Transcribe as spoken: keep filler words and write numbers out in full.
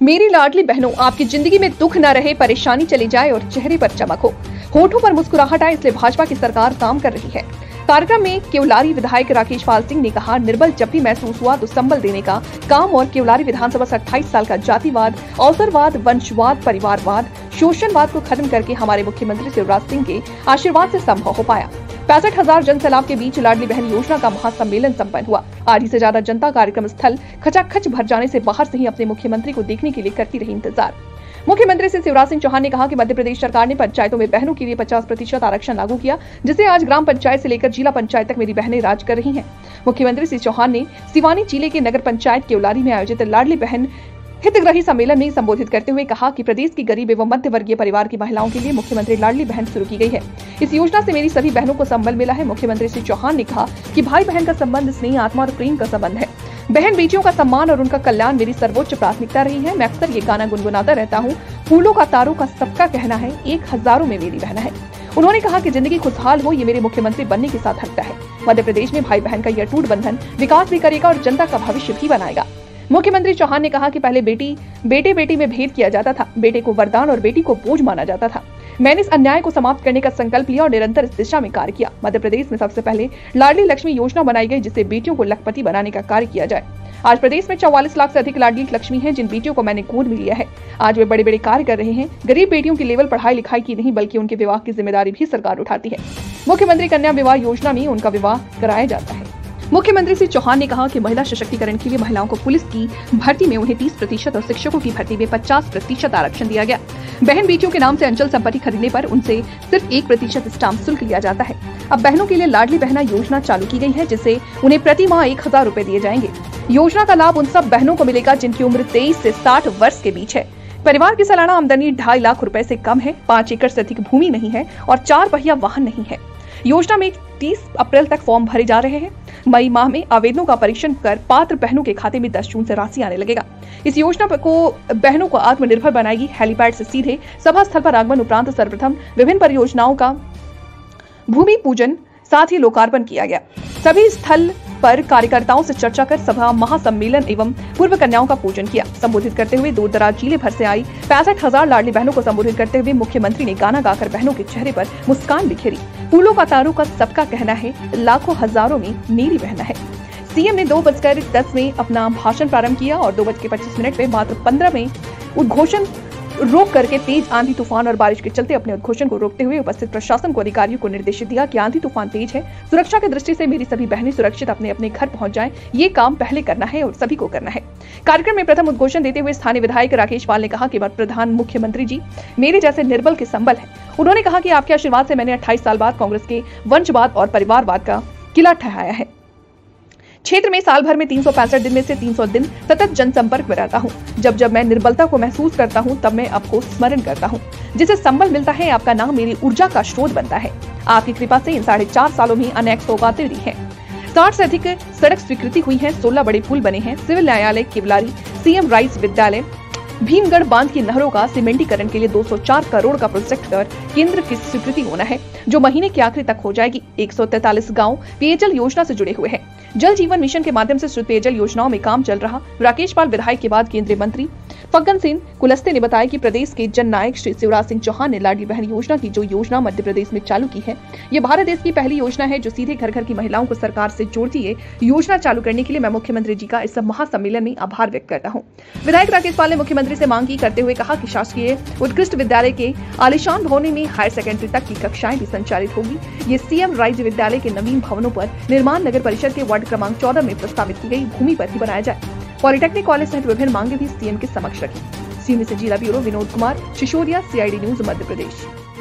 मेरी लाडली बहनों, आपकी जिंदगी में दुख न रहे, परेशानी चली जाए और चेहरे पर चमक हो, होठों पर मुस्कुराहट आए, इसलिए भाजपा की सरकार काम कर रही है। कार्यक्रम में केवलारी विधायक राकेश पाल सिंह ने कहा, निर्बल जब भी महसूस हुआ तो संबल देने का काम और केवलारी विधानसभा से अट्ठाईस साल का जातिवाद, अवसरवाद, वंशवाद, परिवारवाद, शोषणवाद को खत्म करके हमारे मुख्यमंत्री शिवराज सिंह के आशीर्वाद से संभव हो पाया। पैंसठ हजार जन सैलाब के बीच लाडली बहन योजना का महासम्मेलन संपन्न हुआ। आधी से ज्यादा जनता कार्यक्रम स्थल खचाखच भर जाने से बाहर से ही अपने मुख्यमंत्री को देखने के लिए करती रही इंतजार। मुख्यमंत्री श्री शिवराज सिंह चौहान ने कहा कि मध्य प्रदेश सरकार ने पंचायतों में बहनों के लिए पचास प्रतिशत आरक्षण लागू किया, जिसे आज ग्राम पंचायत से लेकर जिला पंचायत तक मेरी बहनें राज कर रही हैं। मुख्यमंत्री श्री चौहान ने सिवानी जिले के नगर पंचायत केवलारी में आयोजित लाडली बहन हितग्राही सम्मेलन में संबोधित करते हुए कहा कि प्रदेश की गरीब एवं मध्य वर्गीय परिवार की महिलाओं के लिए मुख्यमंत्री लाडली बहन शुरू की गई है। इस योजना से मेरी सभी बहनों को संबल मिला है। मुख्यमंत्री श्री चौहान ने कहा कि भाई बहन का संबंध स्नेह, आत्मा और प्रेम का संबंध है। बहन बेटियों का सम्मान और उनका कल्याण मेरी सर्वोच्च प्राथमिकता रही है। मैं अक्सर ये गाना गुनगुनाता रहता हूँ, फूलों का तारों का सबका कहना है, एक हजारों में मेरी बहन है। उन्होंने कहा कि जिंदगी खुशहाल हो, ये मेरे मुख्यमंत्री बनने के साथ हकता है। मध्य प्रदेश में भाई बहन का यह अटूट बंधन विकास भी करेगा और जनता का भविष्य भी बनाएगा। मुख्यमंत्री चौहान ने कहा कि पहले बेटी बेटे बेटी में भेद किया जाता था, बेटे को वरदान और बेटी को बोझ माना जाता था। मैंने इस अन्याय को समाप्त करने का संकल्प लिया और निरंतर इस दिशा में कार्य किया। मध्य प्रदेश में सबसे पहले लाडली लक्ष्मी योजना बनाई गई, जिससे बेटियों को लखपति बनाने का कार्य किया जाए। आज प्रदेश में चौवालीस लाख से अधिक लाडली लक्ष्मी हैं, जिन बेटियों को मैंने गोद में लिया है। आज वे बड़े बड़े कार्य कर रहे हैं। गरीब बेटियों की लेवल पढ़ाई लिखाई की नहीं, बल्कि उनके विवाह की जिम्मेदारी भी सरकार उठाती है। मुख्यमंत्री कन्या विवाह योजना में उनका विवाह कराया जाता है। मुख्यमंत्री श्री चौहान ने कहा कि महिला सशक्तिकरण के लिए महिलाओं को पुलिस की भर्ती में उन्हें तीस प्रतिशत और शिक्षकों की भर्ती में पचास प्रतिशत आरक्षण दिया गया। बहन बेटियों के नाम से अंचल संपत्ति खरीदने पर उनसे सिर्फ एक प्रतिशत स्टाम्प शुल्क लिया जाता है। अब बहनों के लिए लाडली बहना योजना चालू की गई है, जिससे उन्हें प्रति माह एक हजार रूपए दिए जाएंगे। योजना का लाभ उन सब बहनों को मिलेगा जिनकी उम्र तेईस से साठ वर्ष के बीच है, परिवार की सालाना आमदनी ढाई लाख रुपए से कम है, पाँच एकड़ से अधिक भूमि नहीं है और चार पहिया वाहन नहीं है। योजना में तीस अप्रैल तक फॉर्म भरे जा रहे हैं। मई माह में आवेदनों का परीक्षण कर पात्र बहनों के खाते में दस जून से राशि आने लगेगा। इस योजना को बहनों को आत्मनिर्भर बनाएगी। हेलीपैड से सीधे सभा स्थल पर आगमन उपरांत सर्वप्रथम विभिन्न परियोजनाओं का भूमि पूजन साथ ही लोकार्पण किया गया। सभी स्थल पर कार्यकर्ताओं से चर्चा कर सभा महासम्मेलन एवं पूर्व कन्याओं का पूजन किया। संबोधित करते हुए दूर दराज जिले भर से आई पैंसठ हजार लाडली बहनों को संबोधित करते हुए मुख्यमंत्री ने गाना गाकर बहनों के चेहरे पर मुस्कान बिखेरी। फूलों का तारों का सबका कहना है, लाखों हजारों में मेरी बहन है। सीएम ने दो बजकर दस में अपना भाषण प्रारंभ किया और दो बज के पच्चीस मिनट में मात्र पंद्रह में उद्घोषण रोक करके तेज आंधी तूफान और बारिश के चलते अपने उद्घोषण को रोकते हुए उपस्थित प्रशासन को अधिकारियों को निर्देशित दिया कि आंधी तूफान तेज है, सुरक्षा की दृष्टि से मेरी सभी बहनें सुरक्षित अपने अपने घर पहुंच जाएं। ये काम पहले करना है और सभी को करना है। कार्यक्रम में प्रथम उद्घोषण देते हुए स्थानीय विधायक राकेश पाल ने कहा कि प्रधान मुख्यमंत्री जी मेरे जैसे निर्बल के संबल है। उन्होंने कहा कि आपके आशीर्वाद से मैंने अट्ठाईस साल बाद कांग्रेस के वंशवाद और परिवारवाद का किला ठहराया है। क्षेत्र में साल भर में तीन सौ पैंसठ दिन में से तीन सौ दिन सतत जनसंपर्क में रहता हूँ। जब जब मैं निर्बलता को महसूस करता हूँ, तब मैं आपको स्मरण करता हूँ। जिसे संबल मिलता है, आपका नाम मेरी ऊर्जा का स्रोत बनता है। आपकी कृपा से इन साढ़े चार सालों में अनेक सौगातें दी हैं। साठ से अधिक सड़क स्वीकृति हुई है, सोलह बड़े पुल बने हैं, सिविल न्यायालय केवलारी, सीएम राइस विद्यालय, भीमगढ़ बांध की नहरों का सीमेंटीकरण के लिए दो सौ चार करोड़ का प्रोजेक्ट कर केंद्र की स्वीकृति होना है, जो महीने के आखिरी तक हो जाएगी। एक सौ तैंतालीस गांव पेयजल योजना से जुड़े हुए हैं। जल जीवन मिशन के माध्यम से शुद्ध पेयजल योजनाओं में काम चल रहा। राकेश पाल विधायक के बाद केंद्रीय मंत्री फग्गन सिंह कुलस्ते ने बताया कि प्रदेश के जननायक श्री शिवराज सिंह चौहान ने लाडली बहन योजना की जो योजना मध्य प्रदेश में चालू की है, ये भारत देश की पहली योजना है जो सीधे घर घर की महिलाओं को सरकार से जोड़ती है। योजना चालू करने के लिए मैं मुख्यमंत्री जी का इस महासम्मेलन में आभार व्यक्त करता हूँ। विधायक राकेश पाल ने मुख्यमंत्री से मांग की करते हुए कहा कि शासकीय उत्कृष्ट विद्यालय के आलिशान भवन में हायर सेकेंडरी तक की कक्षाएं भी संचालित होगी। ये सीएम राइज विद्यालय के नवीन भवनों पर निर्माण नगर परिषद के वार्ड क्रमांक चौदह में प्रस्तावित की गई भूमि पर ही बनाया जाए। पॉलिटेक्निक कॉलेज सहित विभिन्न मांगे भी सीएम के समक्ष रखी। सीएम से जिला bureau Vinod Kumar, Shishoria, CID news, Madhya प्रदेश।